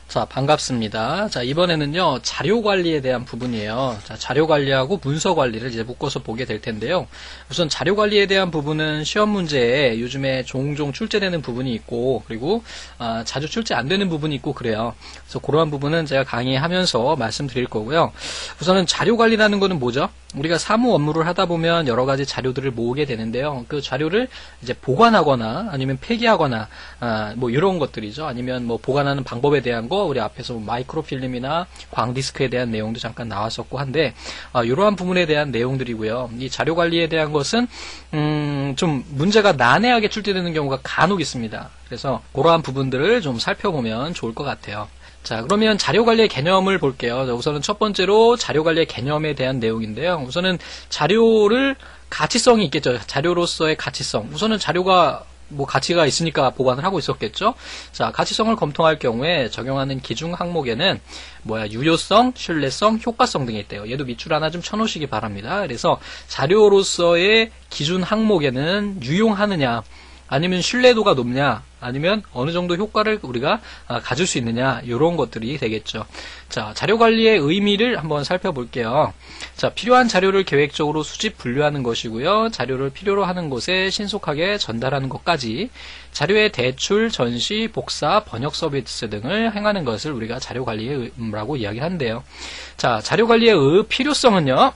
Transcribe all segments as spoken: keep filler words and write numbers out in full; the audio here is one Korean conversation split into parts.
자, 반갑습니다. 자, 이번에는요, 자료 관리에 대한 부분이에요. 자, 자료 관리하고 문서 관리를 이제 묶어서 보게 될 텐데요. 우선 자료 관리에 대한 부분은 시험 문제에 요즘에 종종 출제되는 부분이 있고, 그리고, 아, 자주 출제 안 되는 부분이 있고, 그래요. 그래서 그러한 부분은 제가 강의하면서 말씀드릴 거고요. 우선은 자료 관리라는 거는 뭐죠? 우리가 사무 업무를 하다 보면 여러 가지 자료들을 모으게 되는데요. 그 자료를 이제 보관하거나 아니면 폐기하거나, 아, 뭐 이런 것들이죠. 아니면 뭐 보관하는 방법에 대한 거, 우리 앞에서 뭐 마이크로필름이나 광디스크에 대한 내용도 잠깐 나왔었고 한데, 아, 이러한 부분에 대한 내용들이고요. 이 자료 관리에 대한 것은 음, 좀 문제가 난해하게 출제되는 경우가 간혹 있습니다. 그래서 그러한 부분들을 좀 살펴보면 좋을 것 같아요. 자, 그러면 자료관리의 개념을 볼게요. 우선은 첫 번째로 자료관리의 개념에 대한 내용인데요. 우선은 자료를 가치성이 있겠죠. 자료로서의 가치성. 우선은 자료가 뭐 가치가 있으니까 보관을 하고 있었겠죠. 자, 가치성을 검토할 경우에 적용하는 기준 항목에는 뭐야, 유효성, 신뢰성, 효과성 등이 있대요. 얘도 밑줄 하나 좀 쳐놓으시기 바랍니다. 그래서 자료로서의 기준 항목에는 유용하느냐, 아니면 신뢰도가 높냐, 아니면 어느 정도 효과를 우리가 가질 수 있느냐, 이런 것들이 되겠죠. 자, 자료관리의 의미를 한번 살펴볼게요. 자, 필요한 자료를 계획적으로 수집, 분류하는 것이고요. 자료를 필요로 하는 곳에 신속하게 전달하는 것까지 자료의 대출, 전시, 복사, 번역 서비스 등을 행하는 것을 우리가 자료관리의 의무라고 이야기를 한대요. 자, 자료관리의 의, 필요성은요.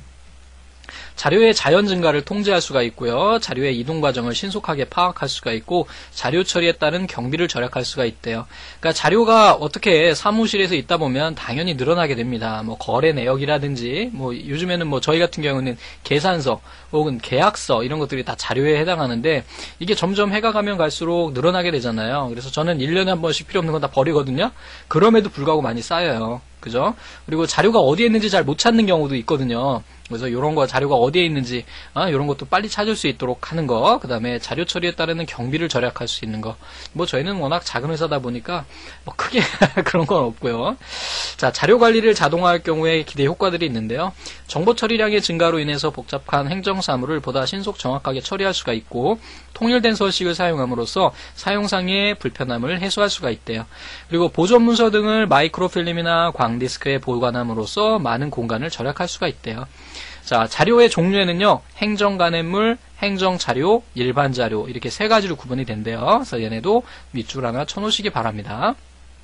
자료의 자연 증가를 통제할 수가 있고요. 자료의 이동 과정을 신속하게 파악할 수가 있고, 자료 처리에 따른 경비를 절약할 수가 있대요. 그러니까 자료가 어떻게 사무실에서 있다 보면 당연히 늘어나게 됩니다. 뭐 거래 내역이라든지, 뭐 요즘에는 뭐 저희 같은 경우는 계산서 혹은 계약서 이런 것들이 다 자료에 해당하는데, 이게 점점 해가 가면 갈수록 늘어나게 되잖아요. 그래서 저는 일 년에 한 번씩 필요 없는 건 다 버리거든요. 그럼에도 불구하고 많이 쌓여요. 그죠? 그리고 자료가 어디에 있는지 잘 못 찾는 경우도 있거든요. 그래서 이런 거 자료가 어디에 있는지 아, 이런 것도 빨리 찾을 수 있도록 하는 거, 그 다음에 자료 처리에 따르는 경비를 절약할 수 있는 거. 뭐 저희는 워낙 작은 회사다 보니까 뭐 크게 그런 건 없고요. 자, 자료 관리를 자동화할 경우에 기대 효과들이 있는데요. 정보 처리량의 증가로 인해서 복잡한 행정 사무를 보다 신속 정확하게 처리할 수가 있고, 통일된 서식을 사용함으로써 사용상의 불편함을 해소할 수가 있대요. 그리고 보존 문서 등을 마이크로필름이나 광디스크에 보관함으로써 많은 공간을 절약할 수가 있대요. 자, 자료의 종류에는요, 행정간행물, 행정자료, 일반자료 이렇게 세 가지로 구분이 된대요. 그래서 얘네도 밑줄 하나 쳐놓으시기 바랍니다.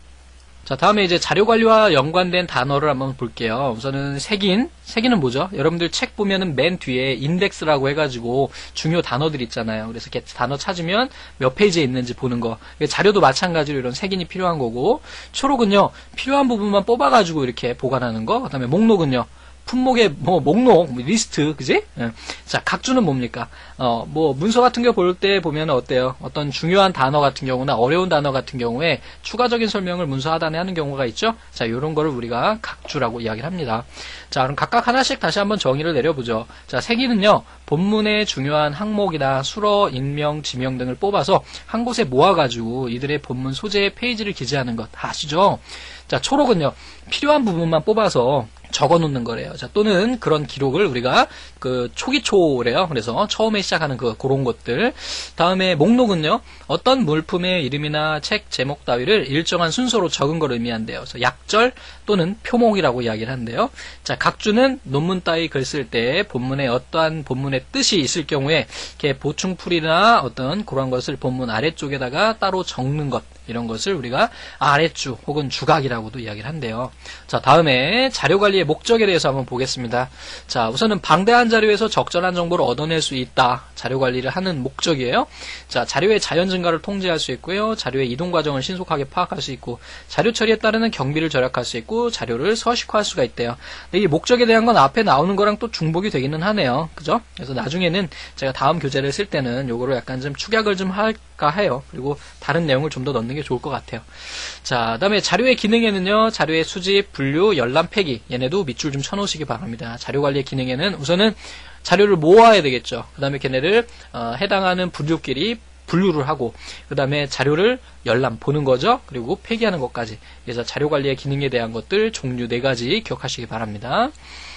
자, 다음에 이제 자료관리와 연관된 단어를 한번 볼게요. 우선은 색인, 색인은 뭐죠? 여러분들 책 보면은 맨 뒤에 인덱스라고 해가지고 중요 단어들 있잖아요. 그래서 이렇게 단어 찾으면 몇 페이지에 있는지 보는 거. 자료도 마찬가지로 이런 색인이 필요한 거고, 초록은요, 필요한 부분만 뽑아가지고 이렇게 보관하는 거. 그 다음에 목록은요, 품목의 뭐 목록 리스트, 그지? 예. 자, 각주는 뭡니까? 어, 뭐 문서 같은 거 볼 때 보면 어때요? 어떤 중요한 단어 같은 경우나 어려운 단어 같은 경우에 추가적인 설명을 문서 하단에 하는 경우가 있죠. 자, 이런 거를 우리가 각주라고 이야기를 합니다. 자, 그럼 각각 하나씩 다시 한번 정의를 내려보죠. 자, 색인은요, 본문의 중요한 항목이나 수러, 인명, 지명 등을 뽑아서 한 곳에 모아가지고 이들의 본문 소재의 페이지를 기재하는 것 아시죠? 자, 초록은요, 필요한 부분만 뽑아서 적어 놓는 거래요. 자, 또는 그런 기록을 우리가 그 초기초래요. 그래서 처음에 시작하는 그 그런 것들. 다음에 목록은요, 어떤 물품의 이름이나 책 제목 따위를 일정한 순서로 적은 걸 의미한대요. 그래서 약절 또는 표목이라고 이야기를 한대요. 자, 각주는 논문 따위 글 쓸 때 본문에 어떠한 본문의 뜻이 있을 경우에 이렇게 보충풀이나 어떤 그런 것을 본문 아래쪽에다가 따로 적는 것, 이런 것을 우리가 아랫주 혹은 주각이라고도 이야기를 한대요. 자, 다음에 자료관리의 목적에 대해서 한번 보겠습니다. 자, 우선은 방대한 자료에서 적절한 정보를 얻어낼 수 있다. 자료관리를 하는 목적이에요. 자, 자료의 자연 증가를 통제할 수 있고요. 자료의 이동 과정을 신속하게 파악할 수 있고, 자료 처리에 따르는 경비를 절약할 수 있고, 자료를 서식화할 수가 있대요. 근데 이 목적에 대한 건 앞에 나오는 거랑 또 중복이 되기는 하네요. 그죠? 그래서 나중에는 제가 다음 교재를 쓸 때는 요거를 약간 좀 축약을 좀 할까 해요. 그리고 다른 내용을 좀 더 넣는 게 좋을 것 같아요. 자, 그 다음에 자료의 기능에는요, 자료의 수집, 분류, 열람, 폐기, 얘네도 밑줄 좀 쳐놓으시기 바랍니다. 자료관리의 기능에는 우선은 자료를 모아야 되겠죠. 그 다음에 걔네를 어, 해당하는 분류끼리 분류를 하고, 그 다음에 자료를 열람, 보는 거죠. 그리고 폐기하는 것까지. 그래서 자료관리의 기능에 대한 것들 종류 네 가지 기억하시기 바랍니다.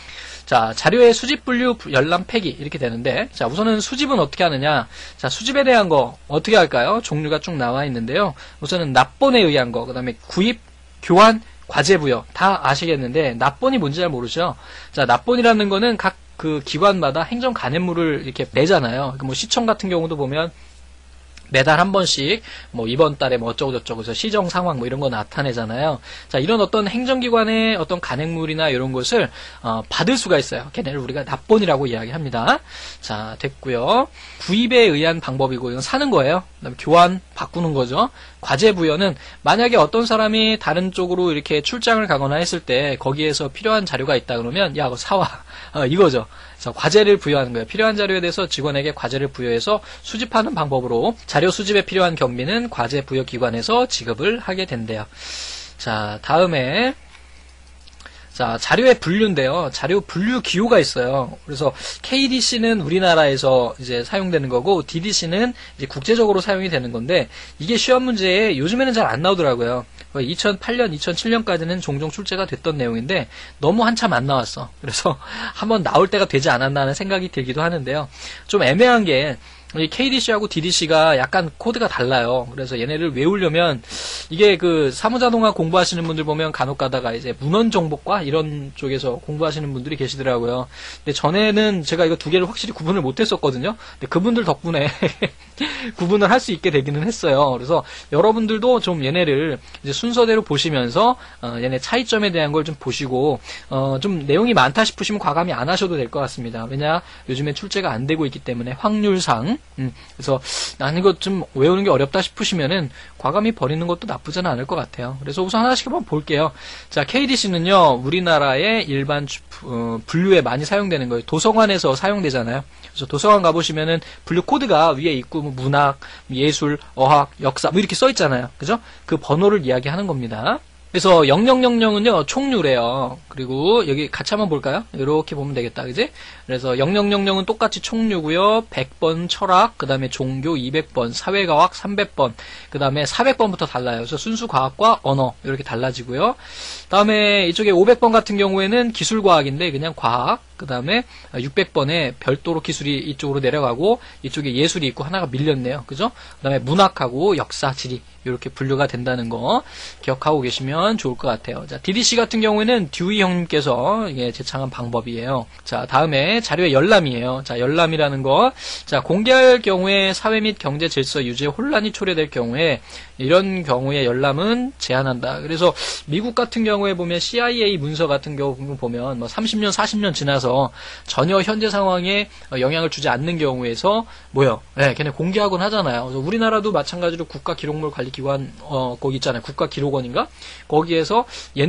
자, 자료의 수집, 분류, 열람, 폐기 이렇게 되는데, 자, 우선은 수집은 어떻게 하느냐. 자, 수집에 대한 거 어떻게 할까요? 종류가 쭉 나와 있는데요. 우선은 납본에 의한 거, 그 다음에 구입, 교환, 과제 부여 다 아시겠는데 납본이 뭔지 잘 모르죠. 자, 납본이라는 거는 각 그 기관마다 행정 간행물을 이렇게 내잖아요. 뭐 시청 같은 경우도 보면 매달 한 번씩 뭐 이번 달에 뭐 어쩌고 저쩌고 해서 시정 상황 뭐 이런 거 나타내잖아요. 자, 이런 어떤 행정기관의 어떤 간행물이나 이런 것을 어, 받을 수가 있어요. 걔네를 우리가 납본이라고 이야기합니다. 자, 됐고요. 구입에 의한 방법이고 이건 사는 거예요. 그다음에 교환, 바꾸는 거죠. 과제 부여는 만약에 어떤 사람이 다른 쪽으로 이렇게 출장을 가거나 했을 때 거기에서 필요한 자료가 있다 그러면 야, 그거 사와. 어, 이거죠. 그래서 과제를 부여하는 거예요. 필요한 자료에 대해서 직원에게 과제를 부여해서 수집하는 방법으로 자료 수집에 필요한 경비는 과제 부여 기관에서 지급을 하게 된대요. 자, 다음에 자, 자료의 분류인데요. 자료 분류 기호가 있어요. 그래서 케이디씨는 우리나라에서 이제 사용되는 거고 디디씨는 이제 국제적으로 사용이 되는 건데 이게 시험 문제에 요즘에는 잘 안 나오더라고요. 이천팔 년, 이천칠 년까지는 종종 출제가 됐던 내용인데 너무 한참 안 나왔어. 그래서 한번 나올 때가 되지 않았나 하는 생각이 들기도 하는데요. 좀 애매한 게 이 케이디씨하고 디디씨가 약간 코드가 달라요. 그래서 얘네를 외우려면 이게 그 사무자동화 공부하시는 분들 보면 간혹 가다가 이제 문헌정보과 이런 쪽에서 공부하시는 분들이 계시더라고요. 근데 전에는 제가 이거 두 개를 확실히 구분을 못했었거든요. 근데 그분들 덕분에 구분을 할 수 있게 되기는 했어요. 그래서 여러분들도 좀 얘네를 이제 순서대로 보시면서 어, 얘네 차이점에 대한 걸 좀 보시고 어, 좀 내용이 많다 싶으시면 과감히 안 하셔도 될 것 같습니다. 왜냐 요즘에 출제가 안 되고 있기 때문에 확률상 음, 그래서 나는 이거 좀 외우는 게 어렵다 싶으시면은 과감히 버리는 것도 나쁘지는 않을 것 같아요. 그래서 우선 하나씩 한번 볼게요. 자, 케이디씨는요 우리나라의 일반 주, 어, 분류에 많이 사용되는 거예요. 도서관에서 사용되잖아요. 그래서 도서관 가보시면은 분류 코드가 위에 있고 뭐 문학, 예술, 어학, 역사 뭐 이렇게 써 있잖아요. 그죠? 그 번호를 이야기하는 겁니다. 그래서 영영영영은요 총류래요. 그리고 여기 같이 한번 볼까요? 이렇게 보면 되겠다, 그지? 그래서 영영영영은 똑같이 총류고요. 백 번 철학, 그 다음에 종교 이백 번, 사회과학 삼백 번, 그 다음에 사백 번부터 달라요. 그래서 순수과학과 언어 이렇게 달라지고요. 다음에 이쪽에 오백 번 같은 경우에는 기술과학인데 그냥 과학, 그 다음에 육백 번에 별도로 기술이 이쪽으로 내려가고 이쪽에 예술이 있고 하나가 밀렸네요. 그죠? 그 다음에 문학하고 역사, 지리 이렇게 분류가 된다는 거 기억하고 계시면 좋을 것 같아요. 자, 디디씨 같은 경우에는 듀이 형님께서 이게 제창한 방법이에요. 자, 다음에 자료의 열람이에요. 자, 열람이라는 거. 자, 공개할 경우에 사회 및 경제 질서 유지에 혼란이 초래될 경우에 이런 경우에 열람은 제한한다. 그래서 미국 같은 경우에 보면 씨아이에이 문서 같은 경우 보면 뭐 삼십 년, 사십 년 지나서 전혀 현재 상황에 영향을 주지 않는 경우에서 뭐요? 네, 걔네 공개하곤 하잖아요. 그래서 우리나라도 마찬가지로 국가기록물관리기관 어, 거기 있잖아요. 국가기록원인가? 거기에서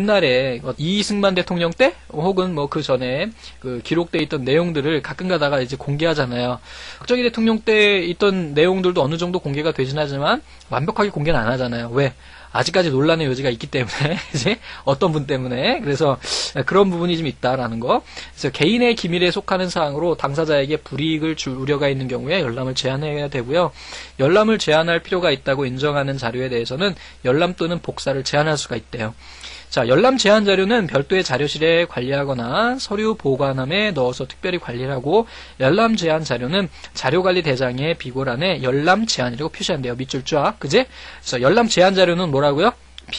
옛날에 이승만 대통령 때 혹은 뭐 그 전에 그 기록돼 있던 내용들을 가끔 가다가 이제 공개하잖아요. 박정희 대통령 때 있던 내용들도 어느 정도 공개가 되진 하지만 완벽하게 공개는 안 하잖아요. 왜? 아직까지 논란의 여지가 있기 때문에 이제 어떤 분 때문에 그래서 그런 부분이 좀 있다라는 거. 그래서 개인의 기밀에 속하는 사항으로 당사자에게 불이익을 줄 우려가 있는 경우에 열람을 제한해야 되고요. 열람을 제한할 필요가 있다고 인정하는 자료에 대해서는 열람 또는 복사를 제한할 수가 있대요. 자, 열람 제한 자료는 별도의 자료실에 관리하거나 서류 보관함에 넣어서 특별히 관리를 하고 열람 제한 자료는 자료관리 대장의 비고란에 열람 제한이라고 표시한대요. 밑줄 쫙. 그제? 그래서 열람 제한 자료는 뭐라고요?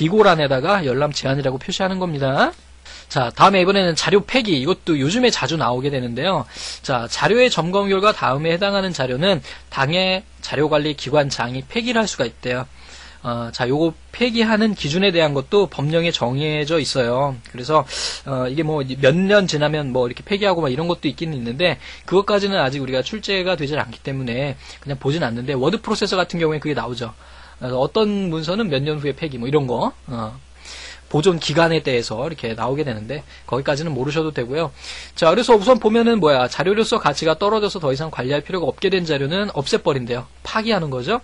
비고란에다가 열람 제한이라고 표시하는 겁니다. 자, 다음에 이번에는 자료 폐기. 이것도 요즘에 자주 나오게 되는데요. 자, 자료의 점검 결과 다음에 해당하는 자료는 당의 자료관리기관장이 폐기를 할 수가 있대요. 어, 자, 요거 폐기하는 기준에 대한 것도 법령에 정해져 있어요. 그래서 어, 이게 뭐 몇 년 지나면 뭐 이렇게 폐기하고 막 이런 것도 있기는 있는데 그것까지는 아직 우리가 출제가 되질 않기 때문에 그냥 보진 않는데 워드 프로세서 같은 경우에 그게 나오죠. 그래서 어떤 문서는 몇 년 후에 폐기 뭐 이런 거 어, 보존 기간에 대해서 이렇게 나오게 되는데 거기까지는 모르셔도 되고요. 자, 그래서 우선 보면은 뭐야 자료로서 가치가 떨어져서 더 이상 관리할 필요가 없게 된 자료는 없애버린대요. 파기하는 거죠.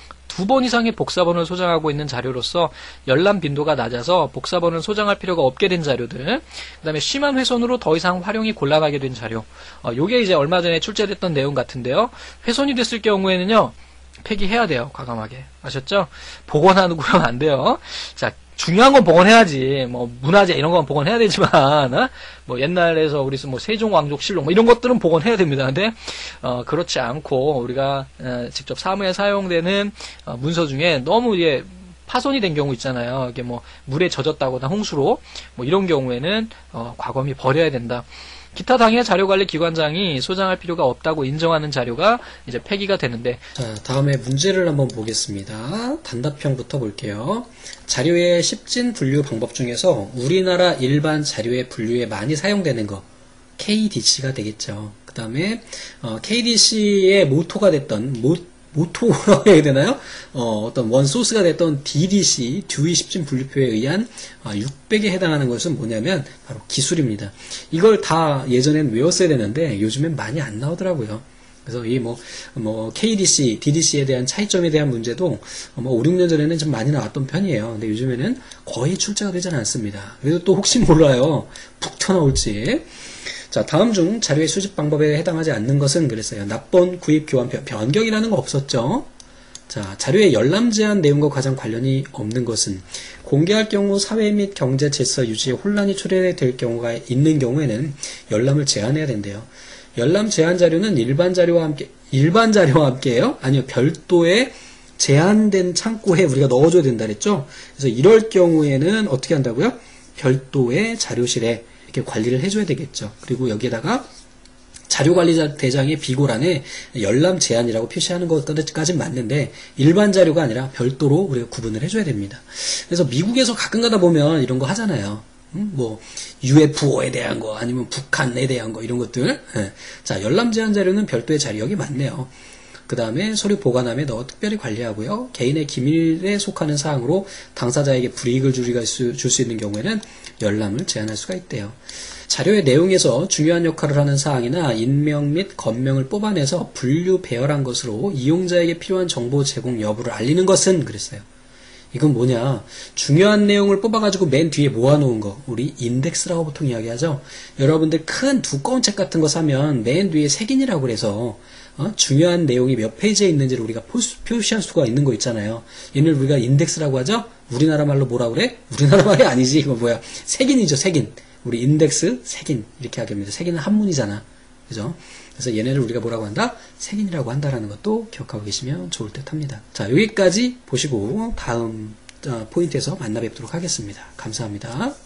두 번 이상의 복사본을 소장하고 있는 자료로서 열람 빈도가 낮아서 복사본을 소장할 필요가 없게 된 자료들, 그 다음에 심한 훼손으로 더 이상 활용이 곤란하게 된 자료, 어, 요게 이제 얼마 전에 출제됐던 내용 같은데요. 훼손이 됐을 경우에는요, 폐기해야 돼요. 과감하게. 아셨죠? 복원하는 거는 안 돼요. 자, 중요한 건 복원해야지. 뭐 문화재 이런 건 복원해야 되지만, 어? 뭐 옛날에서 우리 뭐 세종왕족실록 뭐 이런 것들은 복원해야 됩니다. 근데 어, 그렇지 않고 우리가 어, 직접 사무에 사용되는 어, 문서 중에 너무 이게 파손이 된 경우 있잖아요. 이게 뭐 물에 젖었다거나 홍수로 뭐 이런 경우에는 어, 과감히 버려야 된다. 기타 당해 자료관리기관장이 소장할 필요가 없다고 인정하는 자료가 이제 폐기가 되는데, 자, 다음에 문제를 한번 보겠습니다. 단답형부터 볼게요. 자료의 십진 분류 방법 중에서 우리나라 일반 자료의 분류에 많이 사용되는 거 케이디씨가 되겠죠. 그 다음에 어, 케이디씨의 모토가 됐던 모, 모토라고 해야 되나요? 어, 어떤 원소스가 됐던 디디씨, 듀이 십진 분류표에 의한 어, 육백에 해당하는 것은 뭐냐면 바로 기술입니다. 이걸 다 예전엔 외웠어야 되는데 요즘엔 많이 안 나오더라고요. 그래서 이 뭐, 뭐, 케이디씨, 디디씨에 대한 차이점에 대한 문제도 뭐 오, 육 년 전에는 좀 많이 나왔던 편이에요. 근데 요즘에는 거의 출제가 되지는 않습니다. 그래도 또 혹시 몰라요. 푹 튀어나올지. 자, 다음 중 자료의 수집 방법에 해당하지 않는 것은 그랬어요. 납본, 구입, 교환, 변경이라는 거 없었죠. 자, 자료의 열람 제한 내용과 가장 관련이 없는 것은 공개할 경우 사회 및 경제 질서 유지에 혼란이 초래될 경우가 있는 경우에는 열람을 제한해야 된대요. 열람 제한 자료는 일반 자료와 함께, 일반 자료와 함께요? 아니요, 별도의 제한된 창고에 우리가 넣어줘야 된다 그랬죠? 그래서 이럴 경우에는 어떻게 한다고요? 별도의 자료실에 이렇게 관리를 해줘야 되겠죠. 그리고 여기에다가 자료관리자 대장의 비고란에 열람 제한이라고 표시하는 것까지는 맞는데 일반 자료가 아니라 별도로 우리가 구분을 해줘야 됩니다. 그래서 미국에서 가끔 가다 보면 이런 거 하잖아요. 음, 뭐 유에프오에 대한 거 아니면 북한에 대한 거 이런 것들. 예. 자, 열람 제한 자료는 별도의 자료 여기 맞네요. 그 다음에 서류 보관함에 넣어 특별히 관리하고요. 개인의 기밀에 속하는 사항으로 당사자에게 불이익을 줄 수 있는 경우에는 열람을 제한할 수가 있대요. 자료의 내용에서 중요한 역할을 하는 사항이나 인명 및 건명을 뽑아내서 분류 배열한 것으로 이용자에게 필요한 정보 제공 여부를 알리는 것은 그랬어요. 이건 뭐냐, 중요한 내용을 뽑아가지고 맨 뒤에 모아놓은 거, 우리 인덱스라고 보통 이야기하죠. 여러분들 큰 두꺼운 책 같은 거 사면 맨 뒤에 색인이라고 그래서 어? 중요한 내용이 몇 페이지에 있는지를 우리가 포스, 표시할 수가 있는 거 있잖아요. 얘를 우리가 인덱스라고 하죠. 우리나라 말로 뭐라 그래? 우리나라 말이 아니지. 이거 뭐야? 색인이죠, 색인. 우리 인덱스, 색인 이렇게 하게 됩니다. 색인은 한문이잖아, 그죠? 그래서 얘네를 우리가 뭐라고 한다? 색인이라고 한다라는 것도 기억하고 계시면 좋을 듯합니다. 자, 여기까지 보시고 다음 포인트에서 만나 뵙도록 하겠습니다. 감사합니다.